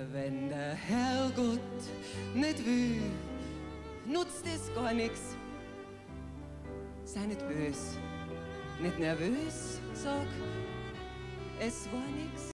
Wenn der Herrgott nicht will, nutzt es gar nix. Sei nicht bös, nicht nervös, sag, es war nix.